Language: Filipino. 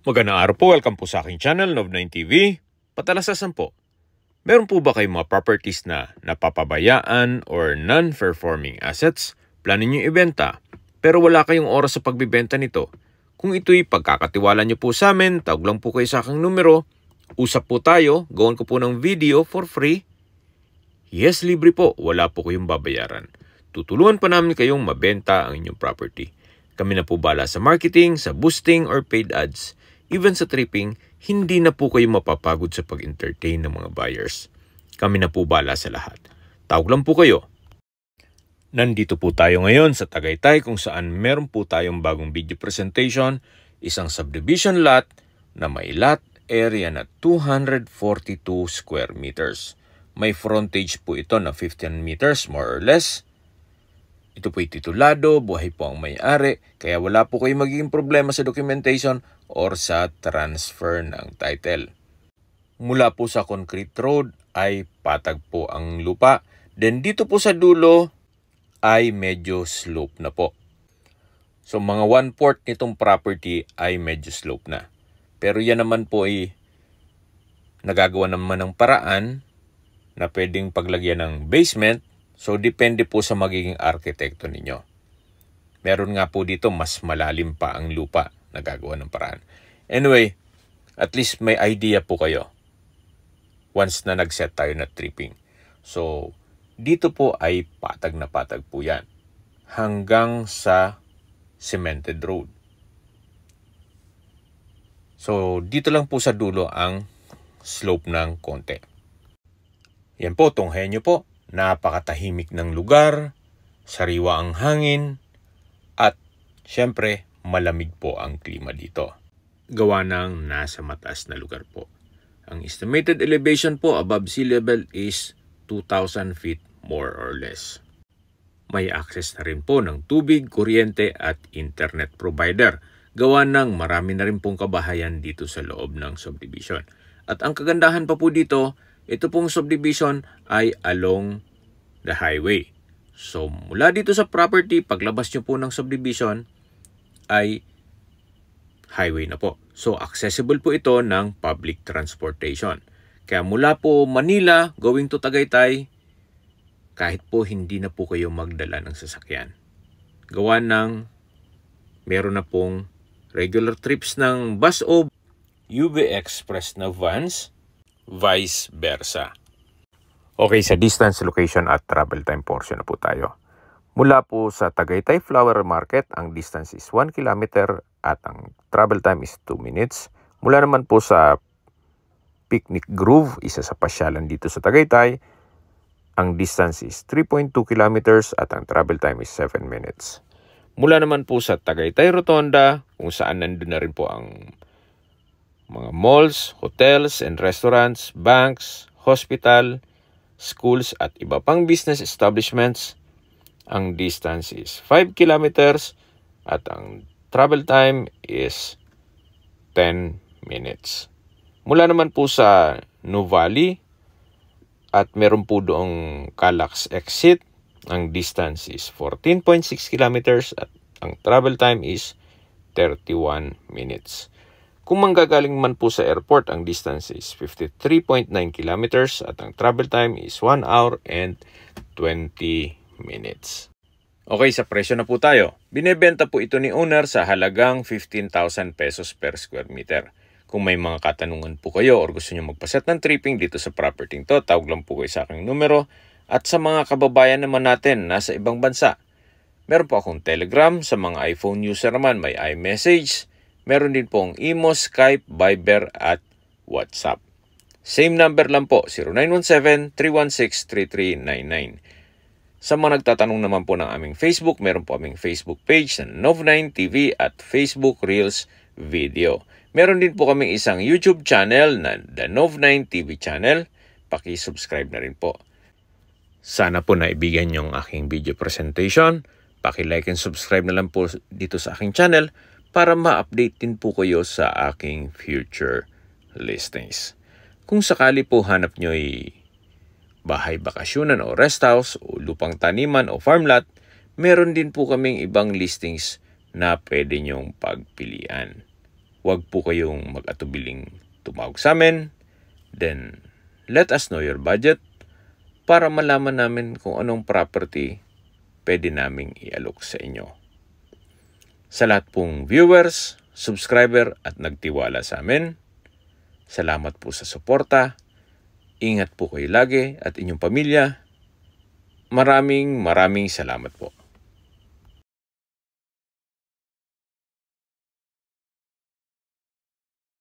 Magandang araw po, welcome po sa aking channel, Nov9TV. Patalasasan po, meron po ba kayong mga properties na napapabayaan or non-performing assets? Plano nyo ibenta, pero wala kayong oras sa pagbibenta nito. Kung ito'y pagkakatiwala nyo po sa amin, tawag lang po kayo sa aking numero. Usap po tayo, gawin ko po ng video for free. Yes, libre po, wala po kayong babayaran. Tutulungan pa namin kayong mabenta ang inyong property. Kami na po bala sa marketing, sa boosting or paid ads. Even sa tripping, hindi na po kayo mapapagod sa pag-entertain ng mga buyers. Kami na po bala sa lahat. Tawag lang po kayo. Nandito po tayo ngayon sa Tagaytay kung saan meron po tayong bagong video presentation, isang subdivision lot na may lot area na 242 square meters. May frontage po ito na 15 meters more or less. Ito po'y titulado, buhay po ang may-ari, kaya wala po kayong magiging problema sa documentation or sa transfer ng title. Mula po sa concrete road ay patag po ang lupa. Then dito po sa dulo ay medyo slope na po. So mga 1/4 nitong property ay medyo slope na. Pero yan naman po ay nagagawa naman ng paraan na pwedeng paglagyan ng basement. So, depende po sa magiging arkitekto ninyo. Meron nga po dito, mas malalim pa ang lupa na gagawa ng paraan. Anyway, at least may idea po kayo once na nag-set tayo na tripping. So, dito po ay patag na patag po yan hanggang sa cemented road. So, dito lang po sa dulo ang slope ng konti. Yan po, tunghayan nyo po. Napakatahimik ng lugar, sariwa ang hangin, at syempre malamig po ang klima dito. Gawa ng nasa mataas na lugar po. Ang estimated elevation po above sea level is 2,000 feet more or less. May access na rin po ng tubig, kuryente at internet provider. Gawa ng marami na rin pong kabahayan dito sa loob ng subdivision. At ang kagandahan pa po dito, ito pong subdivision ay along the highway. So, mula dito sa property, paglabas nyo po ng subdivision, ay highway na po. So, accessible po ito ng public transportation. Kaya mula po Manila, going to Tagaytay, kahit po hindi na po kayo magdala ng sasakyan. Gawa ng meron na pong regular trips ng bus o UV Express na vans, vice versa. Okay, sa distance, location at travel time portion na po tayo. Mula po sa Tagaytay Flower Market, ang distance is 1 kilometer at ang travel time is 2 minutes. Mula naman po sa Picnic Grove, isa sa pasyalan dito sa Tagaytay, ang distance is 3.2 kilometers at ang travel time is 7 minutes. Mula naman po sa Tagaytay Rotonda, kung saan nandun na rin po ang mga malls, hotels and restaurants, banks, hospital, schools at iba pang business establishments. Ang distance is 5 kilometers at ang travel time is 10 minutes. Mula naman po sa Nuvali at meron po doong Calax exit, ang distance is 14.6 kilometers at ang travel time is 31 minutes. Kung manggagaling man po sa airport, ang distance is 53.9 kilometers at ang travel time is 1 hour and 20 minutes. Okay, sa presyo na po tayo. Binebenta po ito ni owner sa halagang 15,000 pesos per square meter. Kung may mga katanungan po kayo or gusto nyo magpaset ng tripping dito sa property to, tawag lang po kayo sa aking numero. At sa mga kababayan naman natin nasa ibang bansa, meron po akong Telegram. Sa mga iPhone user naman, may iMessage. Meron din pong Imo, Skype, Viber at WhatsApp. Same number lang po, 0917-316-3399. Sa mga nagtatanong naman po ng aming Facebook, meron po aming Facebook page na Nov9TV at Facebook Reels Video. Meron din po kaming isang YouTube channel na The Nov9TV channel. Paki-subscribe na rin po. Sana po naibigan yung aking video presentation. Paki-like and subscribe na lang po dito sa aking channel para ma-update din po kayo sa aking future listings. Kung sakali po hanap nyo ay bahay bakasyonan o rest house o lupang taniman o farm lot, meron din po kaming ibang listings na pwede nyong pagpilian. Huwag po kayong mag-atubiling tumawag sa amin. Then, let us know your budget para malaman namin kung anong property pwede naming i-alok sa inyo. Sa lahat pong viewers, subscriber at nagtiwala sa amin, salamat po sa suporta. Ingat po kayo lagi at inyong pamilya. Maraming salamat po.